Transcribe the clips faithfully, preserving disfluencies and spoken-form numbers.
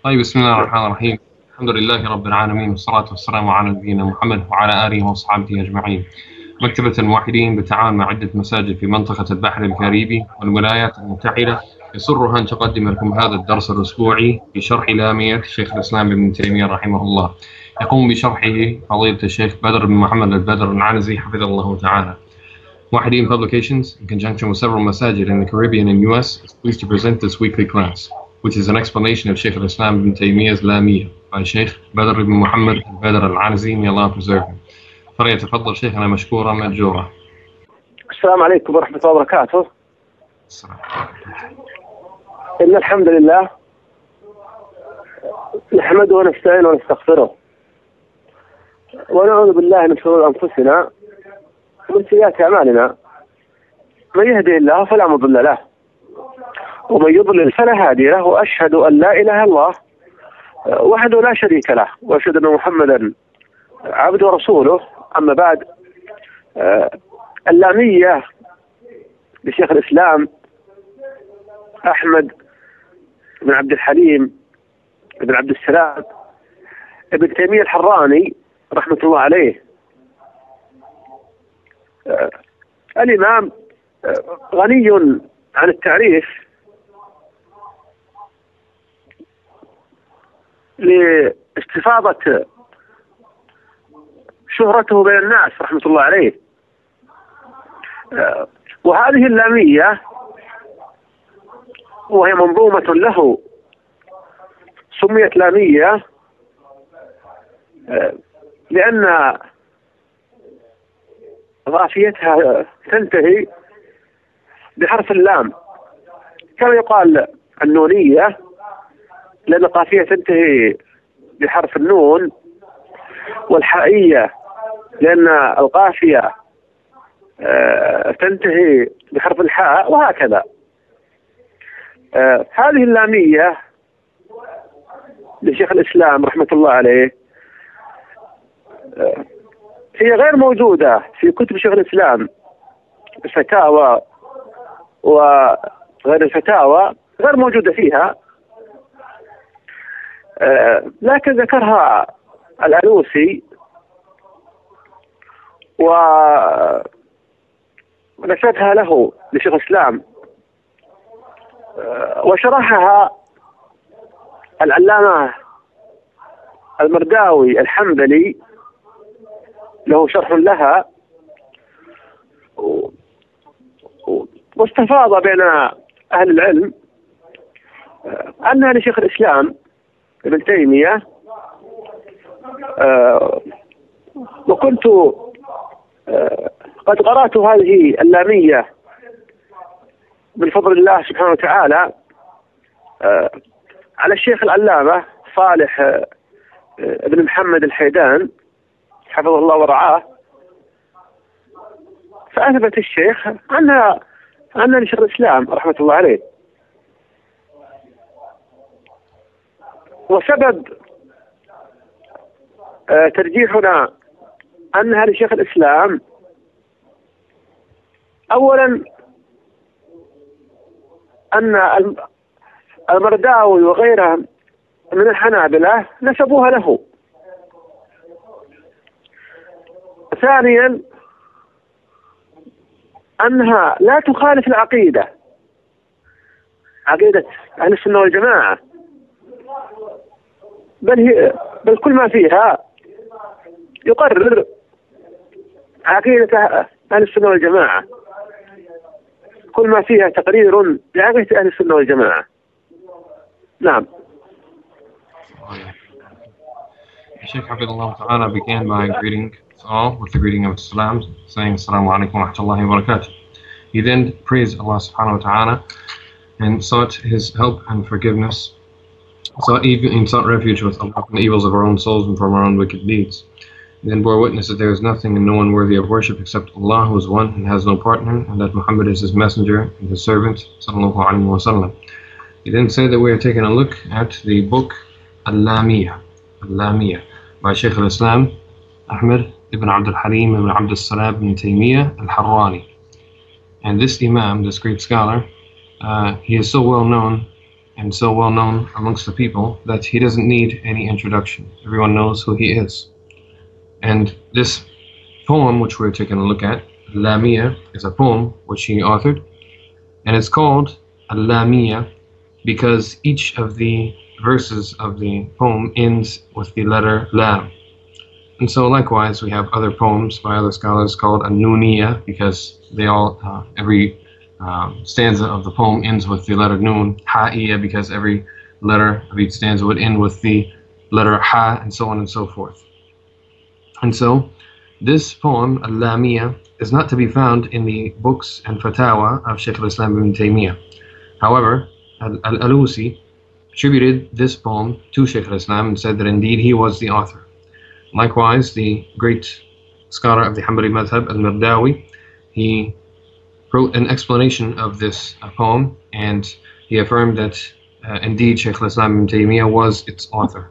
طيب، بسم الله الرحمن الرحيم. الحمد لله رب العالمين، والصلاة والسلام على نبينا محمد وعلى آله وأصحابه أجمعين. مكتبة الموحدين بالتعاون مع عدة مساجد في منطقة البحر الكاريبي والولايات المتحدة يسرها أن تقدم لكم هذا الدرس الأسبوعي في شرح لامية شيخ الإسلام ابن تيمية رحمه الله. يقوم بشرحه فضيلة الشيخ بدر بن محمد البدر العنزي حفظه الله تعالى. Wahideen Publications, in conjunction with several masajid in the Caribbean and U S, is pleased to present this weekly class, which is an explanation of Shaykh al-Islam ibn Taymiyyah's Lamiyah by Shaykh Badr ibn Muhammad al-Badr al-Anazi, may Allah preserve him. فليتفضل شيخنا مشكورا مأجورا. السلام عليكم ورحمة الله وبركاته. السلام. إن الحمد لله نحمده ونستعينه ونستغفره ونعوذ بالله من شرور أنفسنا ومن سيئات أعمالنا، من يهدي الله فلا مضل له ومن يضلل فلا هادي له، وأشهد أن لا إله إلا الله وحده لا شريك له، وأشهد أن محمدا عبده ورسوله. أما بعد، اللامية لشيخ الإسلام أحمد بن عبد الحليم بن عبد السلام ابن تيمية الحراني رحمة الله عليه، الإمام غني عن التعريف لاستفاضة شهرته بين الناس رحمة الله عليه. وهذه اللامية وهي منظومة له سميت لامية لأن غافيتها تنتهي بحرف اللام، كما يقال النونية لأن القافية تنتهي بحرف النون، والحائية لأن القافية تنتهي بحرف الحاء، وهكذا. هذه اللامية لشيخ الإسلام رحمة الله عليه هي غير موجودة في كتب شيخ الإسلام، الفتاوى وغير الفتاوى غير موجودة فيها، لكن ذكرها الألوسي ونشرها له لشيخ الإسلام، وشرحها العلامة المرداوي الحنبلي، له شرح لها، واستفاض بين أهل العلم أنها لشيخ الإسلام ابن تيمية. وكنت قد قرأت هذه اللامية بفضل الله سبحانه وتعالى على الشيخ العلامة صالح بن محمد الحيدان حفظه الله ورعاه، فأثبت الشيخ أنها أنها لشيخ الإسلام رحمة الله عليه. وسبب ترجيحنا أنها لشيخ الإسلام أولا أن المرداوي وغيره من الحنابلة نسبوها له. ثانيا أنها لا تخالف العقيدة، عقيدة أهل السنة والجماعة، بل هي بل كل ما فيها يقرر عقيدة أهل السنة والجماعة، كل ما فيها تقرير بعقيدة أهل السنة والجماعة. نعم. Shaykh Hafidhullah Ta'ala began by greeting us all with the greeting of Islam, saying Assalamu alaikum wa rahmatullahi wa barakatuh. He then praised Allah subhanahu wa ta'ala and sought his help and forgiveness, sought even and sought refuge with Allah from the evils of our own souls and from our own wicked deeds. He then bore witness that there is nothing and no one worthy of worship except Allah, who is one and has no partner, and that Muhammad is his messenger and his servant, sallallahu alaihi wasallam. He then said that we are taking a look at the book Al-Lamiyah, Al-Lamiyah by Shaykh al-Islam Ahmad ibn Abd al-Halim ibn Abd al-Salam ibn Taymiyyah al-Harrani. And this Imam, this great scholar, uh, he is so well known and so well known amongst the people that he doesn't need any introduction. Everyone knows who he is. And this poem, which we're taking a look at, Lamia, is a poem which he authored, and it's called Al-Lamia because each of the verses of the poem ends with the letter Lam. And so likewise, we have other poems by other scholars called An-Nuniya because they all, uh, every um, stanza of the poem ends with the letter Nun. Ha'iya because every letter of each stanza would end with the letter Ha, and so on and so forth. And so this poem, Al-Lamia, is not to be found in the books and fatawa of Shaykh al-Islam ibn Taymiyyah. However, Al-Alusi attributed this poem to Shaykh al-Islam and said that indeed he was the author. Likewise, the great scholar of the Hanbali Madhab, Al-Mardawi, he wrote an explanation of this uh, poem, and he affirmed that uh, indeed Shaykh al-Islam ibn Taymiyyah was its author.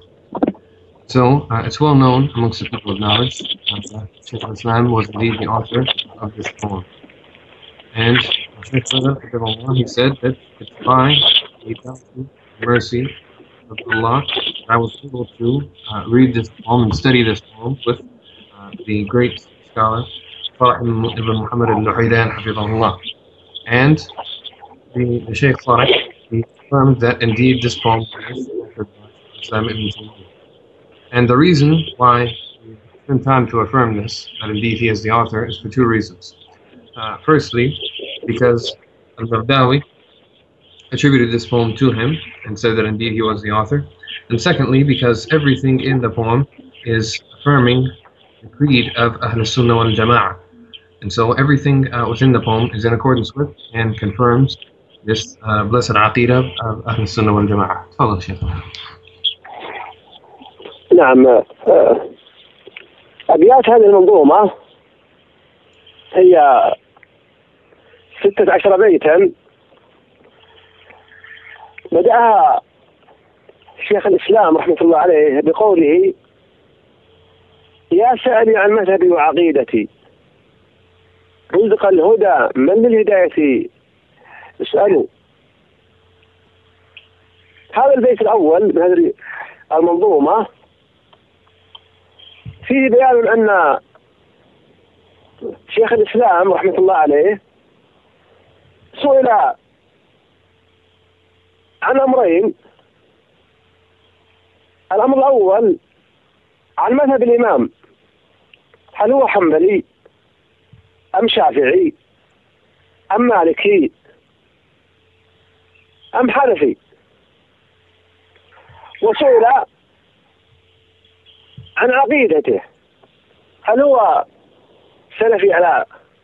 So uh, it's well known amongst the people of knowledge that Shaykh al-Islam was indeed the author of this poem. And Shaykh Sadr, he said that it's by the mercy of Allah that I was able to uh, read this poem and study this poem with uh, the great scholar Farah ibn Muhammad al-Luhaydan, Hafidhahullah. And the, the Shaykh Farah, he affirmed that indeed this poem was authored by Islam ibn Taymiyyah. And the reason why we spend time to affirm this, that indeed he is the author, is for two reasons. Uh, firstly, because Al-Mardawi attributed this poem to him and said that indeed he was the author. And secondly, because everything in the poem is affirming the creed of Ahl Sunnah wal Jama'ah. And so everything uh, within the poem is in accordance with and confirms this uh, blessed aqidah of Ahl Sunnah wal Jama'ah. تفضل شيخ. نعم. أبيات هذه المنظومة هي ستة عشر بيتا بدأها شيخ الإسلام رحمة الله عليه بقوله: يا سائلي عن مذهبي وعقيدتي رزق الهدى من للهداية اسألوا. هذا البيت الأول من هذه المنظومة فيه بيان أن شيخ الإسلام رحمة الله عليه سئل عن أمرين. الأمر الأول عن مذهب الإمام، هل هو حنبلي أم شافعي أم مالكي أم حنفي؟ وسئل عن عقيدته، هل هو سلفي على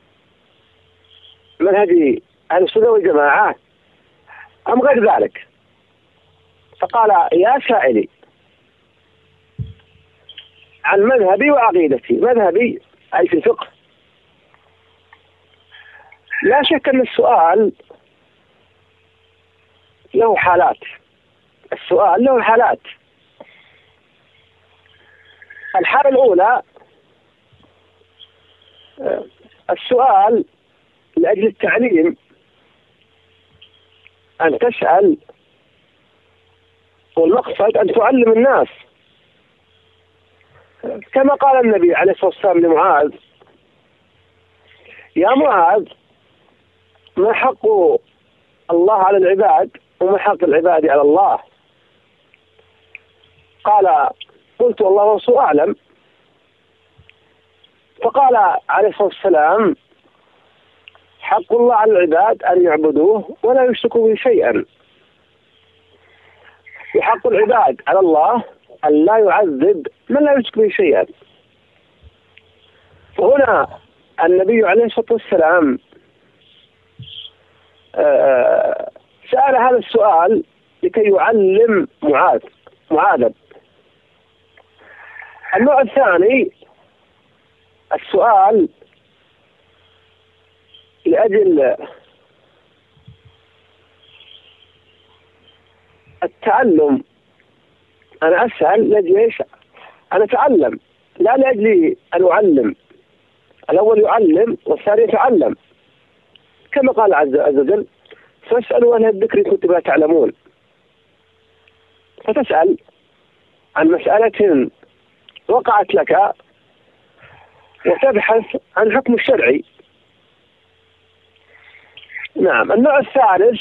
منهج أهل السنة والجماعة أم غير ذلك؟ فقال: يا سائلي عن مذهبي وعقيدتي. مذهبي أي في الفقه. لا شك أن السؤال له حالات. السؤال له حالات. الحالة الأولى السؤال لأجل التعليم، أن تسأل والمقصد أن تعلم الناس، كما قال النبي عليه الصلاة والسلام لمعاذ: يا معاذ، ما حق الله على العباد وما حق العباد على الله؟ قال: قلت الله ورسوله أعلم. فقال عليه الصلاة والسلام: حق الله على العباد أن يعبدوه ولا يشركوا به شيئا، وحق العباد على الله أن لا يعذب من لا يشرك به شيئا. وهنا النبي عليه الصلاة والسلام سأل هذا السؤال لكي يعلم معاذ معاذا. النوع الثاني السؤال لأجل التعلم. أنا أسأل لأجل إيش؟ أنا أتعلم، لا لأجل أن أعلم. الأول يعلم والثاني يتعلم، كما قال عز وجل: فاسألوا أهل الذكر إن كنتم لا تعلمون. فتسأل عن مسألة وقعت لك وتبحث عن الحكم الشرعي. نعم. النوع الثالث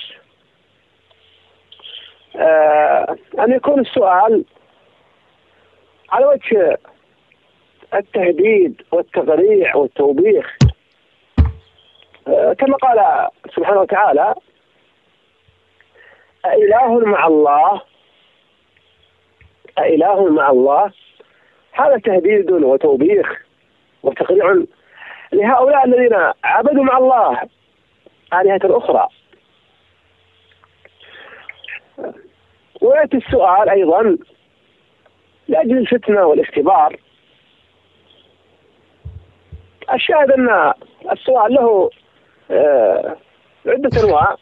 آه أن يكون السؤال على وجه التهديد والتغريع والتوبيخ، آه كما قال سبحانه وتعالى: أإله مع الله أإله مع الله. هذا تهديد وتوبيخ وتغريع لهؤلاء الذين عبدوا مع الله آلهة أخرى. ويأتي السؤال أيضا لأجل الفتنة والاختبار. الشاهد أن السؤال له آه عدة أنواع.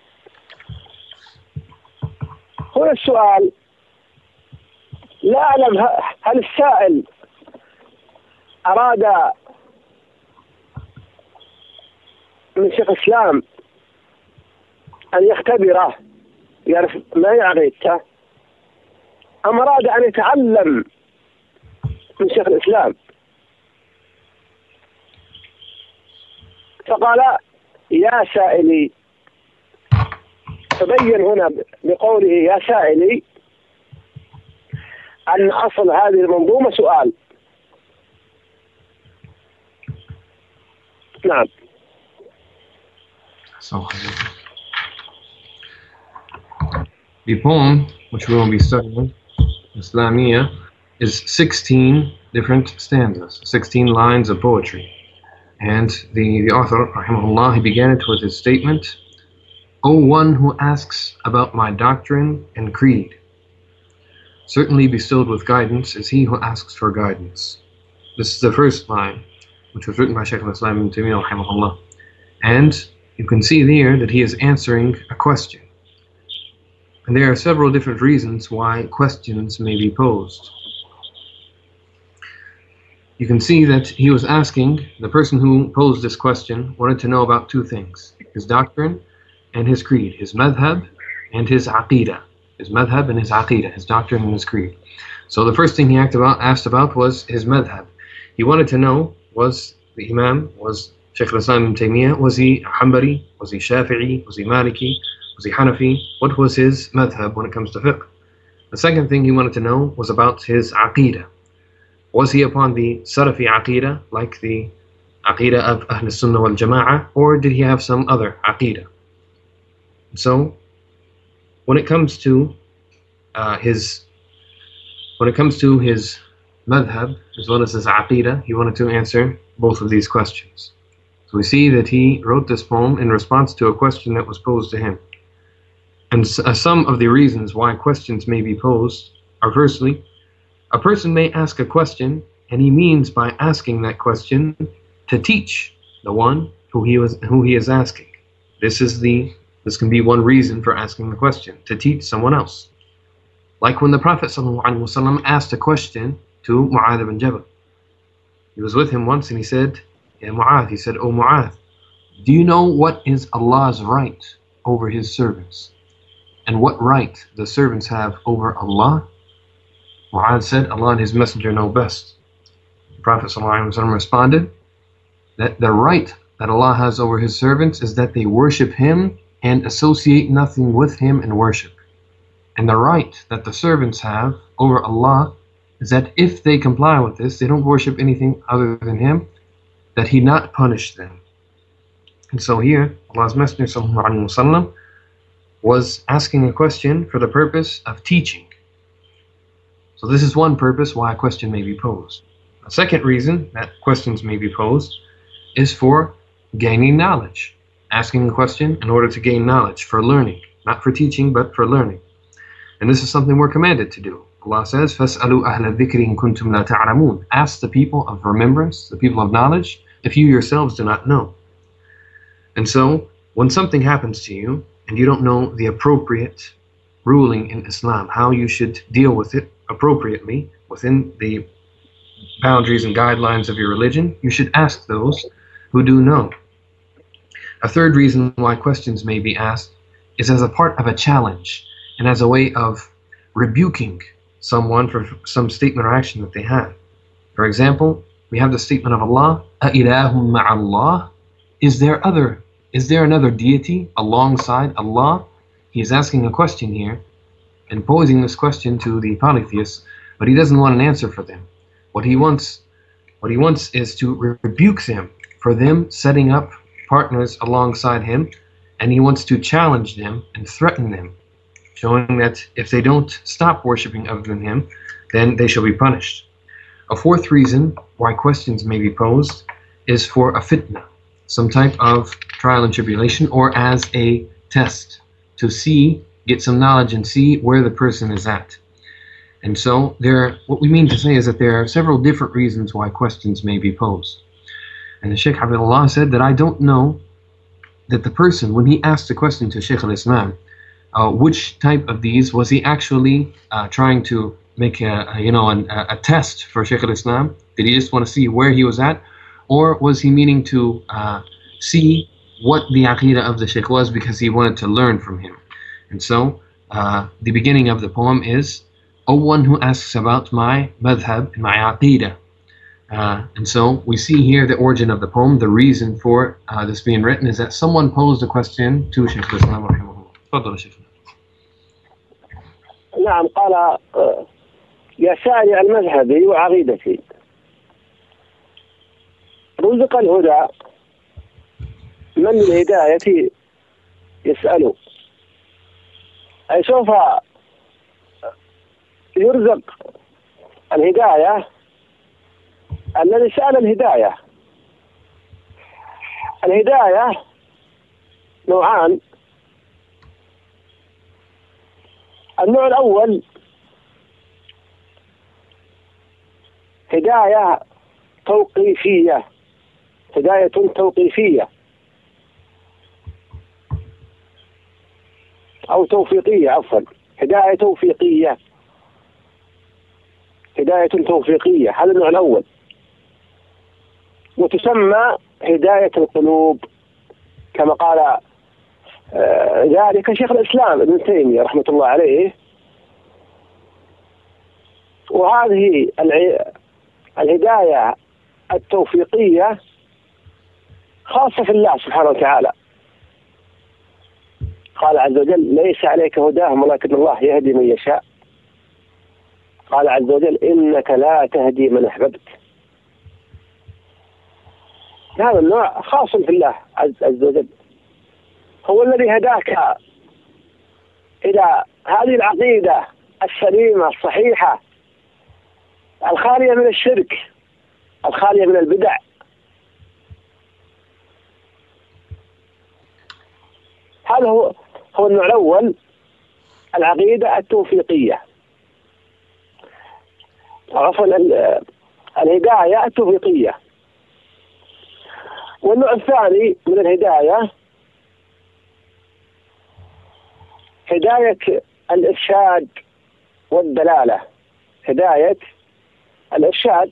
هنا السؤال لا أعلم هل السائل أراد من شيخ الإسلام أن يختبره يعرف ما هي عقيدته، أم أراد أن يتعلم من شيخ الإسلام. فقال: يا سائلي. تبين هنا بقوله يا سائلي أن أصل هذه المنظومة سؤال. نعم. The poem which we will be studying, Islamiyya, is sixteen different stanzas, sixteen lines of poetry. And the, the author, rahimahullah, he began it with his statement: O one who asks about my doctrine and creed, certainly bestowed with guidance is he who asks for guidance. This is the first line, which was written by Shaykh al-Islam ibn Taymiyyah, rahimahullah. And you can see there that he is answering a question. And there are several different reasons why questions may be posed. You can see that he was asking, the person who posed this question wanted to know about two things: his doctrine and his creed, his madhab and his aqidah. His madhab and his aqidah, his doctrine and his creed. So the first thing he asked about was his madhab. He wanted to know, was the Imam, was Shaykh al-Islam ibn Taymiyyah, was he Hanbali, was he Shafi'i, was he Maliki, was he Hanafi? What was his madhab when it comes to fiqh? The second thing he wanted to know was about his aqidah. Was he upon the Salafi aqidah, like the aqidah of Ahl Sunnah wal Jama'ah, or did he have some other aqidah? So, when it comes to uh, his, when it comes to his madhab as well as his aqidah, he wanted to answer both of these questions. So we see that he wrote this poem in response to a question that was posed to him. And uh, some of the reasons why questions may be posed are, firstly, a person may ask a question and he means by asking that question to teach the one who he was who he is asking. This is the this can be one reason for asking the question, to teach someone else. Like when the Prophet ﷺ asked a question to Mu'adh ibn Jabal. He was with him once and he said, Ya Mu'adh, he said, O Mu'adh, do you know what is Allah's right over his servants? And what right the servants have over Allah? Mu'adh said, Allah and his messenger know best. The Prophet ﷺ responded that the right that Allah has over his servants is that they worship him and associate nothing with him in worship. And the right that the servants have over Allah is that if they comply with this, they don't worship anything other than him, that he not punish them. And so here, Allah's Messenger ﷺ was asking a question for the purpose of teaching. So this is one purpose why a question may be posed. A second reason that questions may be posed is for gaining knowledge. Asking a question in order to gain knowledge, for learning. Not for teaching, but for learning. And this is something we're commanded to do. Allah says, فَاسْأَلُوا أَهْلَ الذِّكْرِ إِن كُنتُمْ لَا تَعْلَمُونَ. Ask the people of remembrance, the people of knowledge, if you yourselves do not know. And so, when something happens to you, and you don't know the appropriate ruling in Islam, how you should deal with it appropriately, within the boundaries and guidelines of your religion, you should ask those who do know. A third reason why questions may be asked is as a part of a challenge, and as a way of rebuking someone for some statement or action that they have. For example, we have the statement of Allah, أَإِلَهٌ مَعَ اللَّهِ. Is there other, is there another deity alongside Allah? He is asking a question here and posing this question to the polytheists, but he doesn't want an answer for them. What he wants, what he wants is to rebuke them for them setting up partners alongside him, and he wants to challenge them and threaten them, showing that if they don't stop worshipping other than him, then they shall be punished. A fourth reason why questions may be posed is for a fitna, some type of trial and tribulation, or as a test to see, get some knowledge and see where the person is at. And so there, what we mean to say is that there are several different reasons why questions may be posed. And the Shaykh Habibullah said that I don't know that the person, when he asked the question to Shaykh al-Islam, uh, which type of these was he actually uh, trying to make a, a you know an, a, a test for Shaykh al-Islam? Did he just want to see where he was at, or was he meaning to uh, see what the aqidah of the Shaykh was because he wanted to learn from him? And so uh, the beginning of the poem is, O one who asks about my madhab and my aqidah. Uh, and so we see here the origin of the poem. The reason for uh, this being written is that someone posed a question to Shaykh al-Islam rahimahullah. تفضل شيخنا. نعم، قال يا سائل المذهبي وعقيدتي رزق الهدى من الهداية يسأل. أي سوف يرزق الهداية الذي سأل الهداية. الهداية نوعان. النوع الأول هداية توقيفية، هداية توقيفية أو توفيقية، عفوا هداية توفيقية، هداية توفيقية، هذا النوع الأول، وتسمى هداية القلوب كما قال آه ذلك شيخ الإسلام ابن تيمية رحمة الله عليه. وهذه الهداية التوفيقية خاصة في الله سبحانه وتعالى. قال عز وجل ليس عليك هداهم ولكن الله يهدي من يشاء. قال عز وجل إنك لا تهدي من أحببت. هذا النوع خاص في الله عز وجل، هو الذي هداك إلى هذه العقيدة السليمة الصحيحة الخالية من الشرك الخالية من البدع. هذا هو هو النوع الأول، العقيدة التوفيقية، عفوا الهداية التوفيقية. والنوع الثاني من الهداية هداية الإرشاد والدلالة. هداية الإرشاد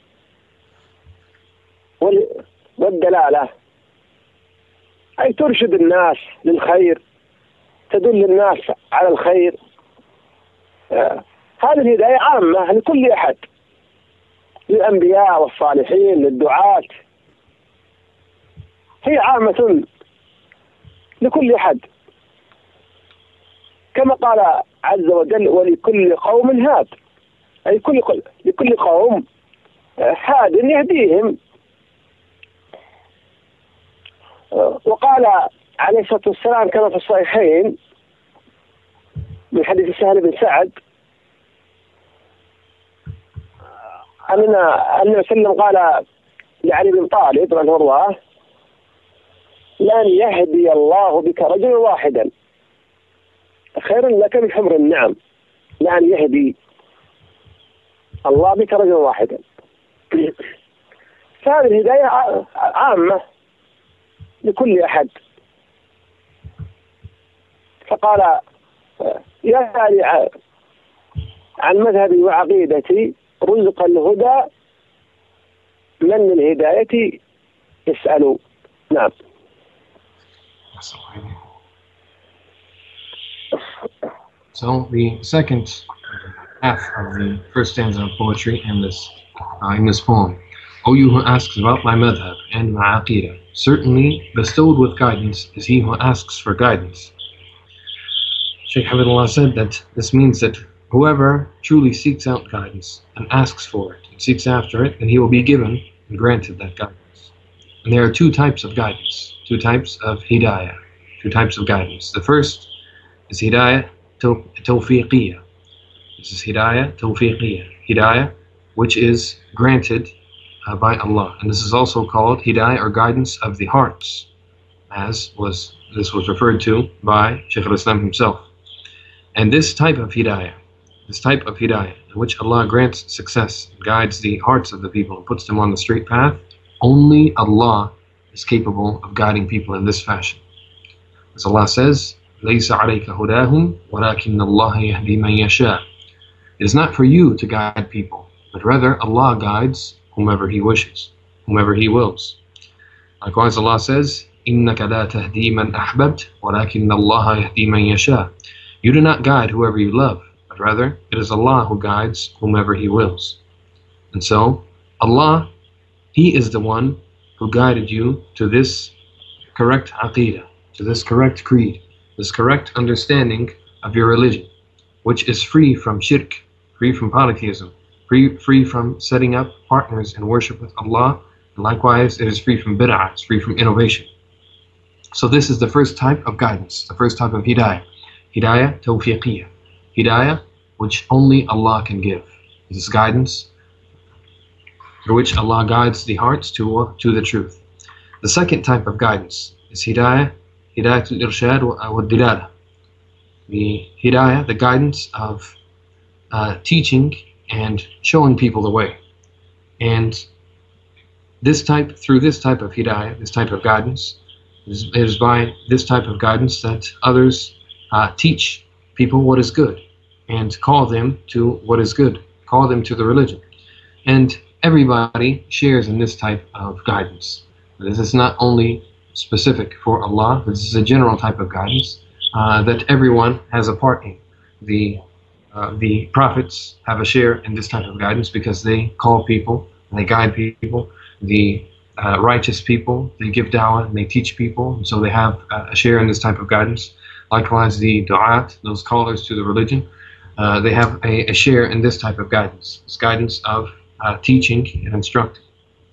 والدلالة أي ترشد الناس للخير، تدل الناس على الخير. آه. هذه الهداية عامة لكل أحد، للأنبياء والصالحين، للدعاة، هي عامة لكل أحد، كما قال عز وجل ولكل قوم هاد، أي كل لكل قوم هاد يهديهم. وقال عليه الصلاة والسلام كما في الصحيحين من حديث سهل بن سعد أن النبي صلى الله عليه وسلم قال لعلي بن طالب رضي الله عنه لن يهدي الله بك رجلا واحدا خير لك من حمر النعم. لن يهدي الله بك رجلا واحدا. فهذه الهداية عامة لكل أحد. فقال يا سائل عن مذهبي وعقيدتي رزق الهدى من الهداية يسأل. نعم. So the second half of the first stanza of poetry in this uh, in this poem. O you who asks about my madhab and my aqidah, certainly bestowed with guidance is he who asks for guidance. Shaykh Hamidullah said that this means that whoever truly seeks out guidance and asks for it and seeks after it, then he will be given and granted that guidance. And there are two types of guidance, two types of hidayah, two types of guidance. The first is hidayah tawfiqiyah. This is hidayah tawfiqiyah, hidayah which is granted uh, by Allah. And this is also called hidayah or guidance of the hearts, as was this was referred to by Shaykh al-Islam himself. And this type of hidayah, this type of hidayah in which Allah grants success, guides the hearts of the people and puts them on the straight path, only Allah is capable of guiding people in this fashion. As Allah says, لَيْسَ عَلَيْكَ هُدَاهُمْ وَلَكِنَّ اللَّهَ يَهْدِي مَنْ يَشَاءُ. It is not for you to guide people, but rather Allah guides whomever He wishes, whomever He wills. Likewise, Allah says, إِنَّكَ لَا تَهْدِي مَنْ أَحْبَبْتَ وَلَكِنَّ اللَّهَ يَهْدِي مَنْ يَشَاءُ. You do not guide whoever you love, but rather it is Allah who guides whomever He wills. And so, Allah, He is the one who guided you to this correct aqeedah, to this correct creed, this correct understanding of your religion, which is free from shirk, free from polytheism, free, free from setting up partners in worship with Allah, and likewise it is free from bid'ah, it's free from innovation. So this is the first type of guidance, the first type of hidayah, hidayah tawfiqiyah, hidayah which only Allah can give. This is guidance through which Allah guides the hearts to, to the truth. The second type of guidance is hidayah, hidayah al-irshad wa dilala. The hidayah, the guidance of uh, teaching and showing people the way. And this type, through this type of hidayah, this type of guidance, it is by this type of guidance that others uh, teach people what is good and call them to what is good, call them to the religion. And everybody shares in this type of guidance. This is not only specific for Allah, this is a general type of guidance uh, that everyone has a part in. The, uh, the prophets have a share in this type of guidance because they call people, and they guide people. The uh, righteous people, they give da'wah and they teach people, and so they have uh, a share in this type of guidance. Likewise, the du'at, those callers to the religion, uh, they have a, a share in this type of guidance, this guidance of uh, teaching and instructing.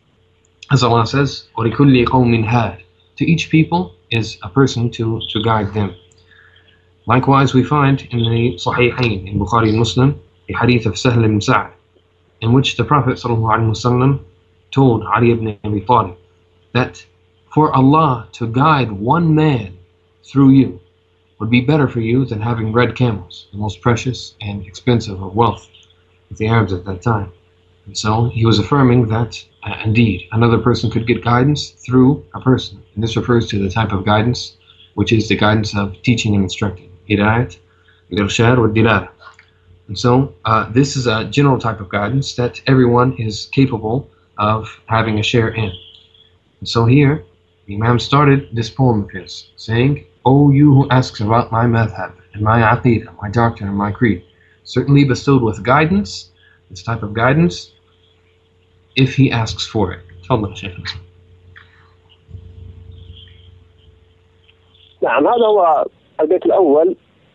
As Allah says, وَلِكُلِّ قَوْمٍ هَادٍ. To each people is a person to, to guide them. Likewise, we find in the Sahihain, in Bukhari and Muslim, a hadith of Sahl ibn Sa'd, in which the Prophet ﷺ told Ali ibn Abi Talib that for Allah to guide one man through you would be better for you than having red camels, the most precious and expensive of wealth with the Arabs at that time. And so he was affirming that uh, indeed another person could get guidance through a person. And this refers to the type of guidance which is the guidance of teaching and instructing. Hidayat, irshad, wa dilala. And so uh, this is a general type of guidance that everyone is capable of having a share in. And so here, the Imam started this poem of his, saying, O you who asks about my madhab and my aqidah, my doctrine and my creed, certainly bestowed with guidance, this type of guidance, if he asks for it. تفضل شيخ. نعم، هذا هو البيت الأول.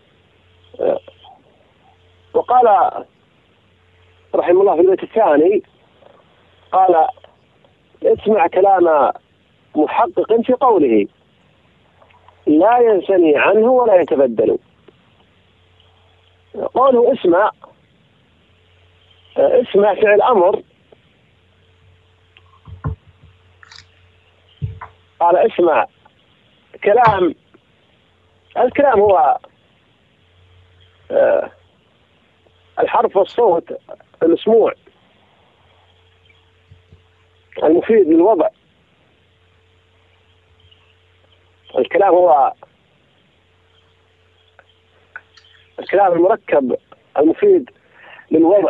وقال رحمه الله في البيت الثاني، قال اسمع كلام محقق في قوله لا ينثني عنه ولا يتبدل. قوله اسمع، اسمع فعل أمر، قال اسمع كلام. الكلام هو الحرف والصوت المسموع المفيد للوضع. الكلام هو الكلام المركب المفيد للوضع،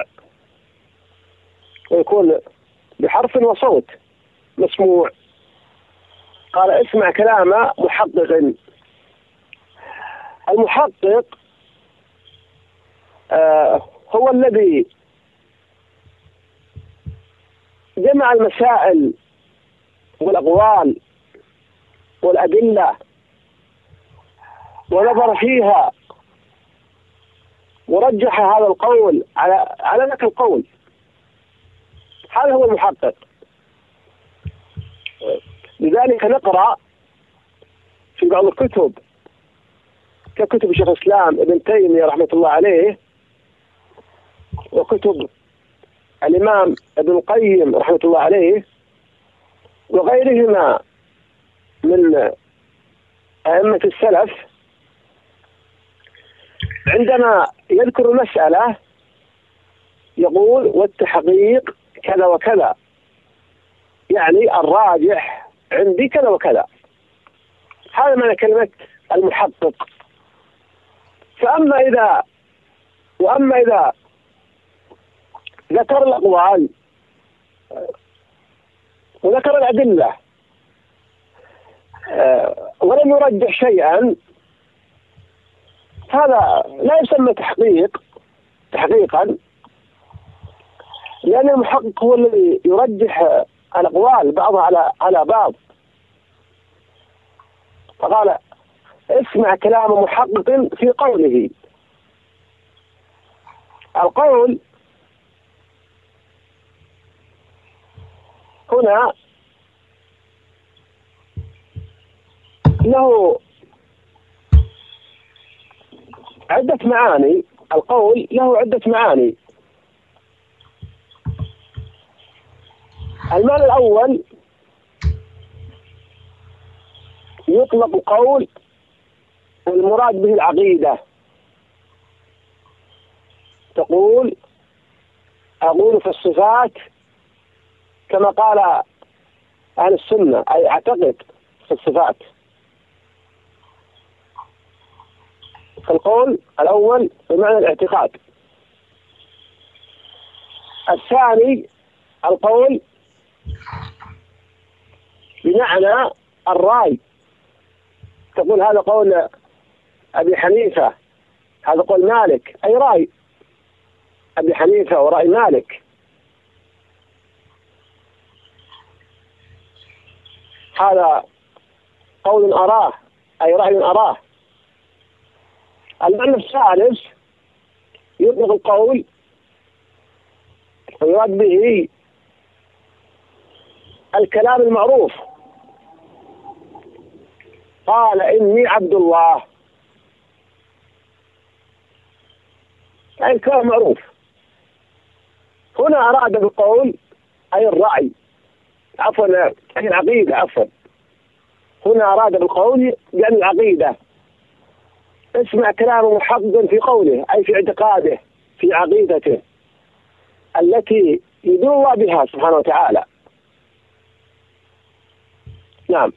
ويكون بحرف وصوت مسموع. قال اسمع كلام محقق. المحقق آه هو الذي جمع المسائل والأقوال والأدلة ونظر فيها ورجح هذا القول على على ذاك القول. هذا هو المحقق. لذلك نقرأ في بعض الكتب ككتب شيخ الإسلام ابن تيمية رحمة الله عليه، وكتب الإمام ابن القيم رحمة الله عليه، وغيرهما من أئمة السلف، عندما يذكر مسألة يقول والتحقيق كذا وكذا، يعني الراجح عندي كذا وكذا. هذا معنى كلمة المحقق. فأما إذا وأما إذا ذكر الأقوال وذكر الأدلة ولم يرجح شيئا، هذا لا يسمى تحقيق تحقيقا، لأن المحقق هو الذي يرجح الأقوال بعضها على على بعض. فقال اسمع كلام محقق في قوله. القول هنا له عدة معاني. القول له عدة معاني. المعنى الأول يطلق قول والمراد به العقيدة. تقول أقول في الصفات كما قال أهل السنة، أي أعتقد في الصفات. القول الأول بمعنى الاعتقاد. الثاني القول بمعنى الرأي. تقول هذا قول أبي حنيفة، هذا قول مالك، أي رأي أبي حنيفة ورأي مالك. هذا قول أراه، أي رأي أراه. المعنى الثالث يطلق القول ويراد به الكلام المعروف. قال إني عبد الله، أي الكلام معروف. هنا أراد بالقول أي الرأي، عفوا أي العقيدة، عفوا هنا أراد بالقول يعني العقيدة. اسمع كلام محقق في قوله، أي في اعتقاده، في عقيدته التي يدل الله بها سبحانه وتعالى. نعم.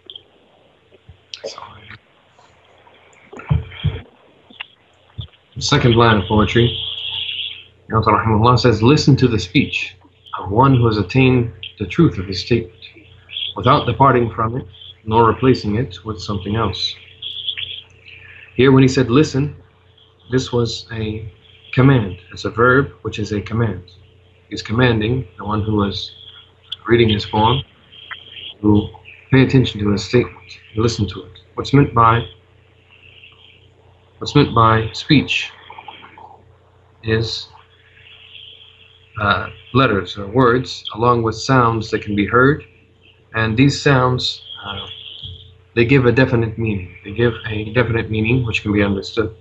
The second line of poetry, Rahimahullah says, listen to the speech of one who has attained the truth of his statement without departing from it nor replacing it with something else. Here when he said listen, this was a command. It's a verb which is a command. He's commanding the one who was reading his poem to pay attention to his statement, listen to it. What's meant by what's meant by speech is uh, letters or words along with sounds that can be heard, and these sounds uh, they give a definite meaning. They give a definite meaning which can be understood.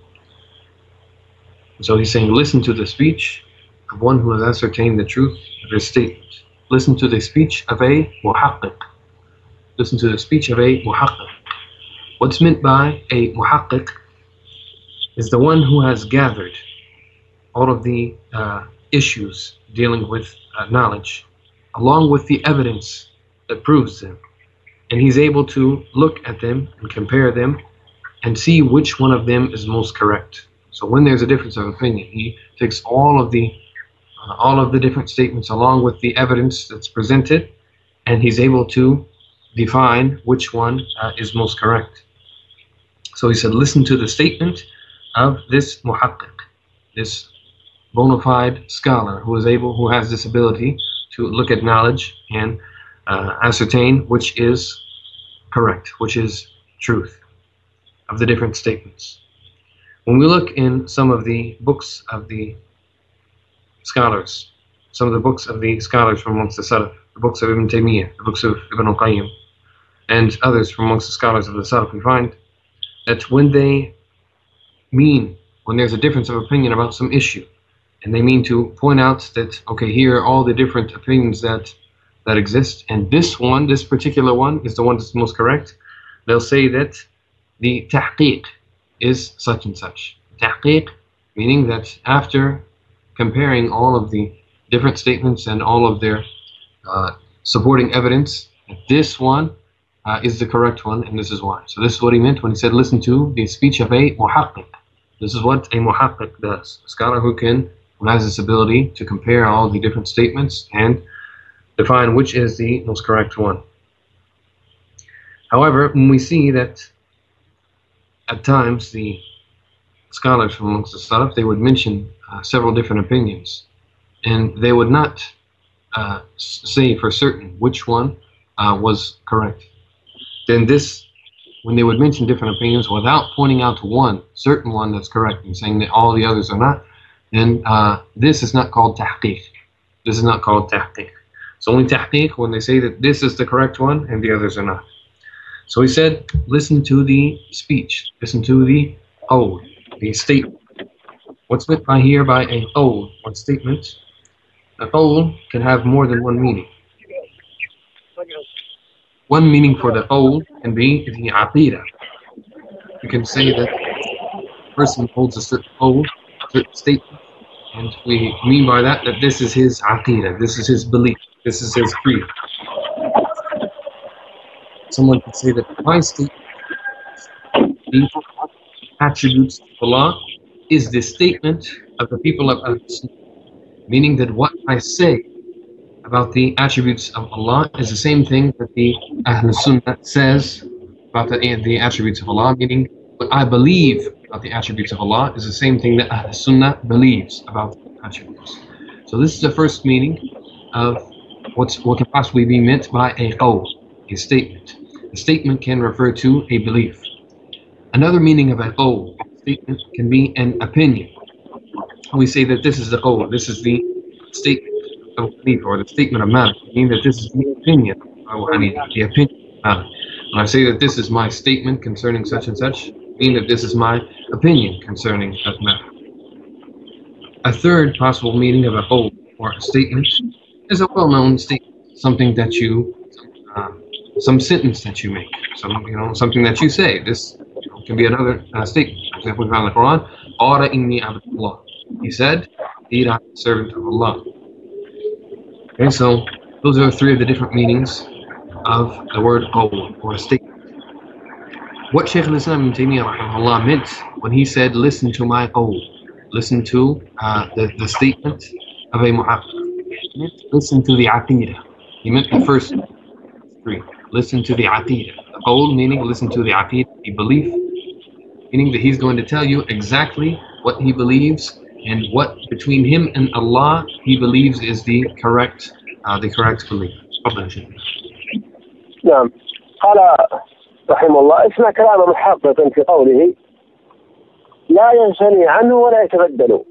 So he's saying, listen to the speech of one who has ascertained the truth of his statement. Listen to the speech of a muhaqqiq. Listen to the speech of a muhaqqiq. What's meant by a muhaqqiq is the one who has gathered all of the uh, issues dealing with uh, knowledge, along with the evidence that proves them. And he's able to look at them and compare them and see which one of them is most correct. So when there's a difference of opinion, he takes all of the uh, all of the different statements along with the evidence that's presented, and he's able to define which one uh, is most correct. So he said, listen to the statement of this muhaqqiq, this bona fide scholar who is able, who has this ability to look at knowledge and uh, ascertain which is correct, which is truth of the different statements. When we look in some of the books of the scholars, some of the books of the scholars from amongst the Salaf, the books of Ibn Taymiyyah, the books of Ibn al-Qayyim, and others from amongst the scholars of the Salaf, we find that when they mean, when there's a difference of opinion about some issue, and they mean to point out that, okay, here are all the different opinions that that exist, and this one, this particular one, is the one that's most correct, they'll say that the tahqiq is such and such. Tahqiq, meaning that after comparing all of the different statements and all of their uh, supporting evidence, this one uh, is the correct one, and this is why. So this is what he meant when he said, listen to the speech of a muhaqqiq. This is what a muhaqqiq does. A scholar who can, who has this ability to compare all the different statements and define which is the most correct one. However, when we see that at times the scholars from amongst the Salaf, they would mention uh, several different opinions, and they would not uh, say for certain which one uh, was correct. Then this, when they would mention different opinions without pointing out to one certain one that's correct and saying that all the others are not, then uh, this is not called tahqiq. This is not called tahqiq. It's only tahqiq when they say that this is the correct one and the others are not. So he said, listen to the speech, listen to the qawl, the statement. What's meant by here by a qawl, one statement? A qawl can have more than one meaning. One meaning for the qawl can be the aqidah. You can say that a person holds a certain qawl, a certain statement, and we mean by that that this is his aqidah, this is his belief, this is his creed. Someone could say that my statement, the attributes of Allah, is the statement of the people of Ahl-Sunnah, meaning that what I say about the attributes of Allah is the same thing that the Ahl-Sunnah says about the, the attributes of Allah, meaning what I believe about the attributes of Allah is the same thing that Ahl-Sunnah believes about the attributes. So this is the first meaning of what's, what can possibly be meant by a qawl, a statement. A statement can refer to a belief. Another meaning of a qawl, statement, can be an opinion. We say that this is the qawl, this is the statement of belief, or the statement of Malik, meaning that this is the opinion of Hanifa, the opinion of Malik. When I say that this is my statement concerning such and such, mean that this is my opinion concerning that matter. A third possible meaning of a qawl, or a statement, is a well-known statement, something that you um, some sentence that you make, some, you know, something that you say. This you know, can be another uh, statement. For example, we found in the Quran, Qala inni abdullah. He said, indeed I am the servant of Allah. Okay, so those are three of the different meanings of the word qawl, or a statement. What Shaykh al-Islam ibn Taymiyyah rahimahullah meant when he said, listen to my qawl, listen to uh, the, the statement of a muhaqqiq, listen to the aqidah. He meant the first three. Listen to the aqidah. The qawl meaning listen to the aqidah, the belief, meaning that he's going to tell you exactly what he believes and what between him and Allah he believes is the correct, uh, the correct belief. نعم. قال رحمه الله اسمع كلام محقق في قوله لا ينثني عنه ولا يتبدل.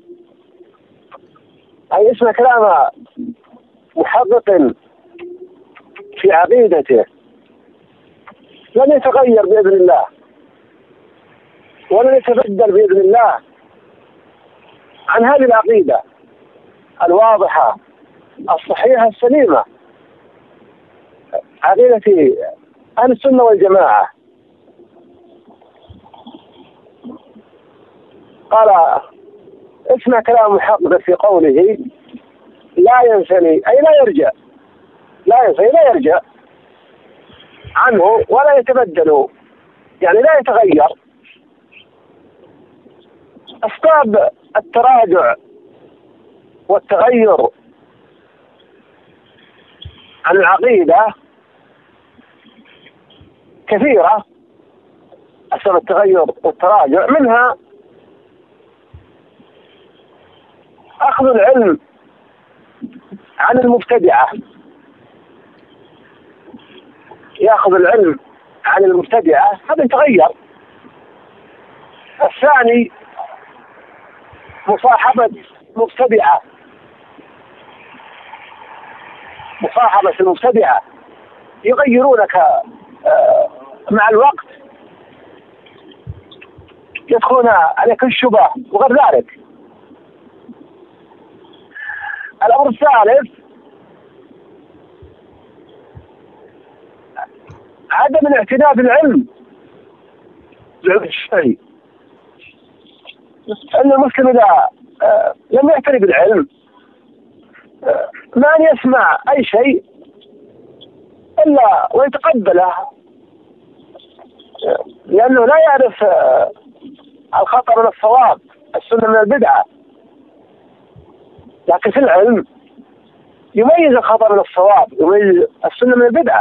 أي اسمع كلام محقق في عقيدته لن يتغير بإذن الله ولن يتبدل بإذن الله عن هذه العقيدة الواضحة الصحيحة السليمة، عقيدة أهل السنة والجماعة. قال اسمع كلام محقق في قوله لا ينثني أي لا يرجع، لا ينثني لا يرجع عنه ولا يتبدل، يعني لا يتغير. أسباب التراجع والتغير عن العقيدة كثيرة، أسباب التغير والتراجع منها أخذ العلم عن المبتدعة، يأخذ العلم عن المبتدعة، هذا يتغير. الثاني مصاحبة مبتدعة، مصاحبة المبتدعة يغيرونك مع الوقت، يدخلون عليك الشبه وغير ذلك. الأمر الثالث عدم الاعتناء بالعلم الشرعي، أن المسلم إذا لم يعتني بالعلم ما أن يسمع أي شيء إلا ويتقبله، لأنه لا يعرف الخطأ من الصواب، السنة من البدعة. لكن في العلم يميز الخطأ من الصواب، يميز السنة من البدعة.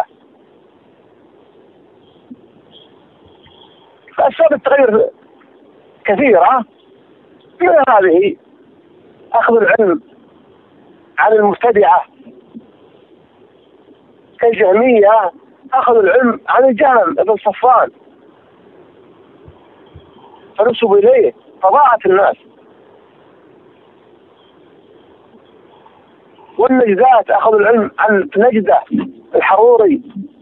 فأسباب التغير كثيرة، من هذه أخذ العلم عن المبتدعة كالجهمية، أخذوا العلم عن الجهم بن صفوان فنسبوا إليه فضاعت الناس. والنجدات أخذوا العلم عن نجدة الحروري،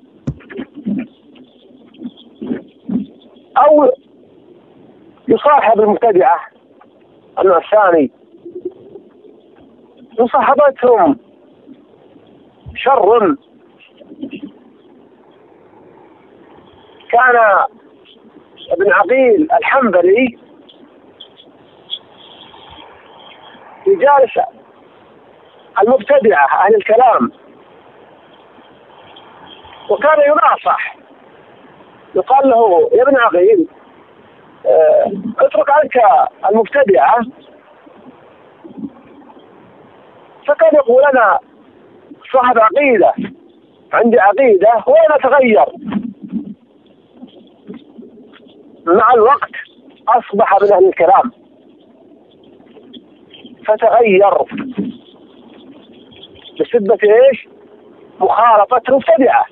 أو يصاحب المبتدعة. النوع الثاني مصاحبتهم شر. كان ابن عقيل الحنبلي يجالس المبتدعة أهل الكلام، وكان يناصح، يقال له يا ابن عقيل اه اترك عنك المبتدعة. فكان يقول أنا صاحب عقيدة، عندي عقيدة وأنا أتغير. مع الوقت أصبح من أهل الكلام فتغير بسبة إيش؟ مخالطة المبتدعة.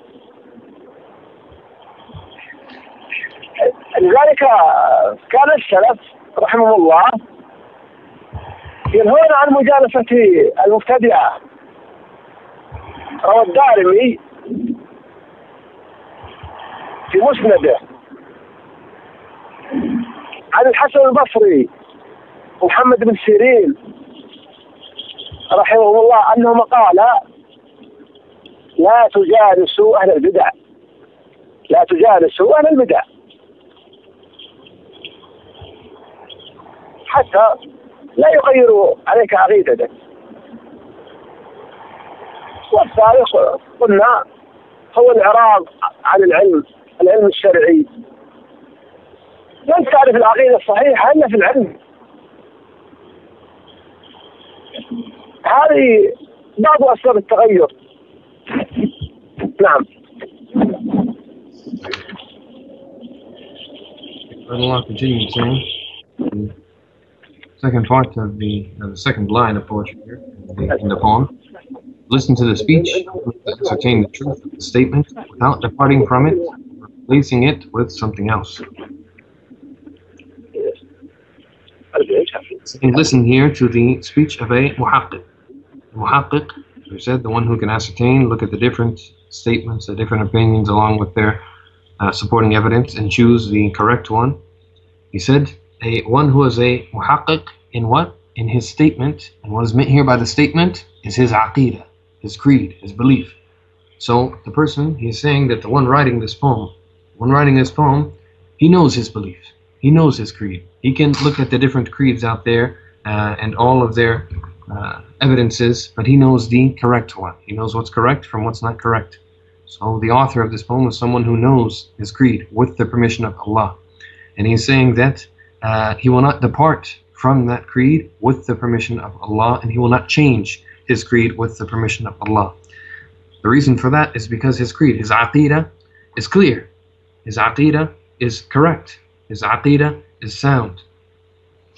لذلك كان السلف رحمه الله ينهون عن مجالسة المبتدعة. روى الدارمي في مسنده عن الحسن البصري ومحمد بن سيرين رحمه الله أنهما قالا لا تجالسوا أهل البدع، لا تجالسوا أهل البدع حتى لا يغيروا عليك عقيدتك. والثالث قلنا هو الإعراض عن العلم، العلم الشرعي. لن تعرف العقيدة الصحيحة إلا في العلم. هذه بعض أسباب التغير. نعم. Allah continues saying, the second part of the, uh, the second line of poetry here in the, in the poem. Listen to the speech, ascertain the truth of the statement without departing from it, or replacing it with something else. And listen here to the speech of a muhaqqiq. Muhaqqiq, we said, the one who can ascertain, look at the different statements, the different opinions along with their uh, supporting evidence and choose the correct one. He said, a one who is a muhaqqiq in what? In his statement. And what is meant here by the statement is his aqidah, his creed, his belief. So the person, he is saying that the one writing this poem, the one writing this poem, he knows his belief. He knows his creed. He can look at the different creeds out there uh, and all of their uh, evidences, but he knows the correct one. He knows what's correct from what's not correct. So the author of this poem is someone who knows his creed with the permission of Allah. And he's saying that uh, he will not depart from that creed with the permission of Allah, and he will not change his creed with the permission of Allah. The reason for that is because his creed, his aqidah, is clear. His aqidah is correct. His aqidah is sound.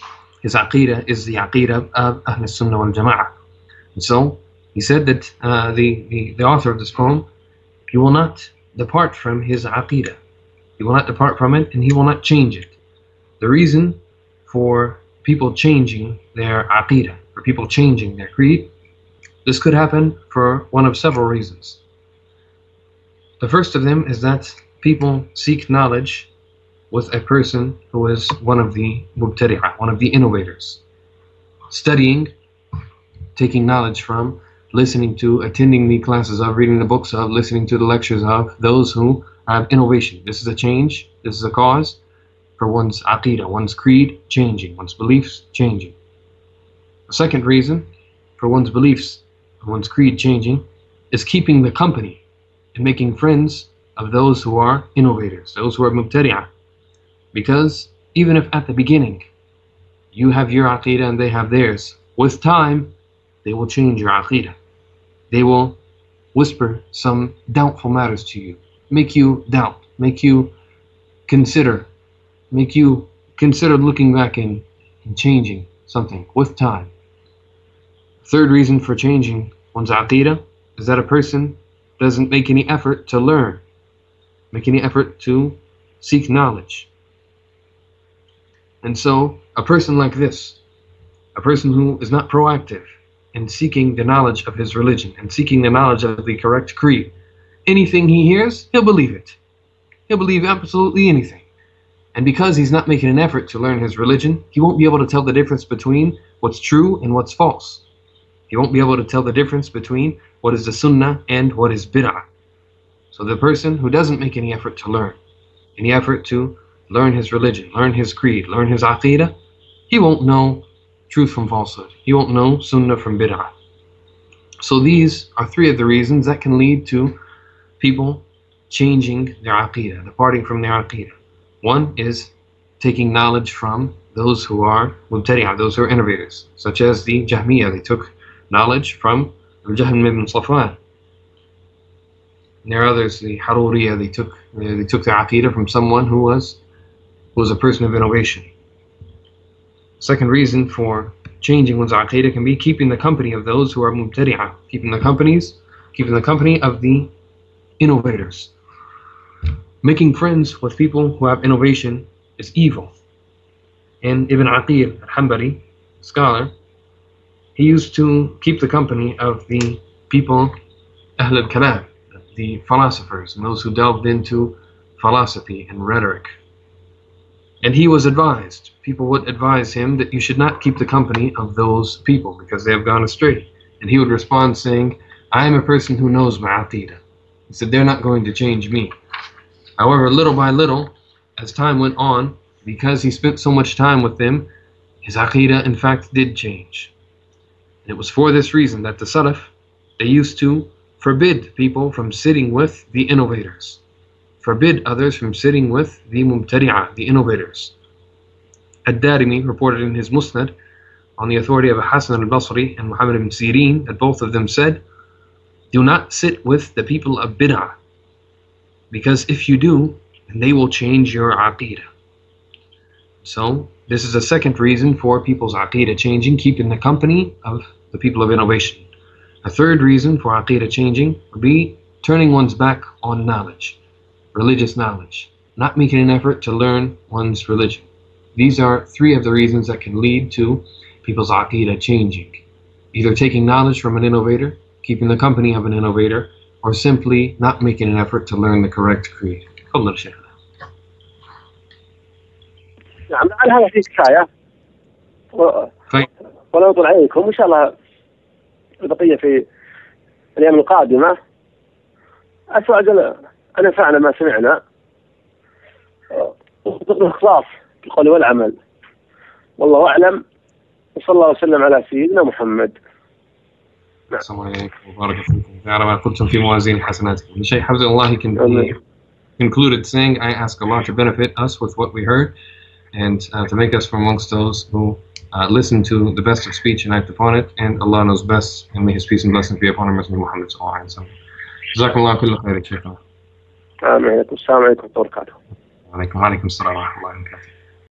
his aqidah is the aqidah of Ahl Sunnah wal Jama'ah. And so he said that uh, the, the, the author of this poem, he will not depart from his aqidah. He will not depart from it, and he will not change it. The reason for people changing their aqidah, for people changing their creed, this could happen for one of several reasons. The first of them is that people seek knowledge with a person who is one of the mubtadi'ah, one of the innovators. Studying, taking knowledge from, listening to, attending the classes of, reading the books of, listening to the lectures of those who have innovation. This is a change, this is a cause for one's aqidah, one's creed changing, one's beliefs changing. The second reason for one's beliefs, one's creed changing, is keeping the company and making friends of those who are innovators, those who are mubtadi'ah. Because even if at the beginning you have your aqidah and they have theirs, with time they will change your aqidah. They will whisper some doubtful matters to you, make you doubt, make you consider, make you consider looking back and, and changing something with time. Third reason for changing one's aqidah is that a person doesn't make any effort to learn, make any effort to seek knowledge. And so a person like this, a person who is not proactive in seeking the knowledge of his religion and seeking the knowledge of the correct creed, anything he hears, he'll believe it. He'll believe absolutely anything. And because he's not making an effort to learn his religion, he won't be able to tell the difference between what's true and what's false. He won't be able to tell the difference between what is the sunnah and what is bid'ah. So the person who doesn't make any effort to learn, any effort to learn his religion, learn his creed, learn his aqidah, he won't know truth from falsehood. He won't know sunnah from bid'ah. So these are three of the reasons that can lead to people changing their aqidah, departing from their aqidah. One is taking knowledge from those who are mubtadi'ah, those who are innovators, such as the Jahmiyyah. They took knowledge from Al-Jahm ibn Safwan. And there are others, the Haruriyah, they took they took their aqidah from someone who was who was a person of innovation. Second reason for changing one's aqidah can be keeping the company of those who are mubtadi'ah, keeping the companies, keeping the company of the innovators. Making friends with people who have innovation is evil. And Ibn Aqil al-Hanbali, scholar, he used to keep the company of the people, Ahl al-Kalam, the philosophers, and those who delved into philosophy and rhetoric. And he was advised, people would advise him that you should not keep the company of those people because they have gone astray. And he would respond saying, I am a person who knows my aqidah. He said, they're not going to change me. However, little by little, as time went on, because he spent so much time with them, his aqidah in fact did change. And it was for this reason that the Salaf, they used to forbid people from sitting with the innovators, forbid others from sitting with the mubtadi'ah, the innovators. Ad-Darimi reported in his Musnad on the authority of Hasan al-Basri and Muhammad ibn Sirin that both of them said, do not sit with the people of bid'ah, because if you do, then they will change your aqidah. So this is a second reason for people's aqidah changing, keeping the company of the people of innovation. A third reason for aqidah changing would be turning one's back on knowledge, religious knowledge, not making an effort to learn one's religion. These are three of the reasons that can lead to people's aqidah changing. Either taking knowledge from an innovator, keeping the company of an innovator, or simply not making an effort to learn the correct creed. تفضل شيخنا. نعم على هذا في كفاية. ولا يطول عليكم إن شاء الله البقية في الأيام القادمة. أسأل أنا فعلا ما سمعنا الإخلاص في القول والعمل. والله أعلم وصلى الله وسلم على سيدنا محمد. السلام عليكم وبارك فيكم. على ما قلتم في موازين حسناتكم. The Shaykh Hafizahullah, he can be concluded saying, I ask Allah to benefit us with what we heard and uh, to make us from amongst those who uh, listen to the best of speech and act upon it, and Allah knows best, and may His peace and blessings be upon our Messenger Muhammad sallallahu alaihi wasallam. Jazakumullah kullu khair, Shaykh. Amin. Assalamu alaikum wa barakatuh. Wa alaikum assalam wa rahmatullahi wa barakatuh.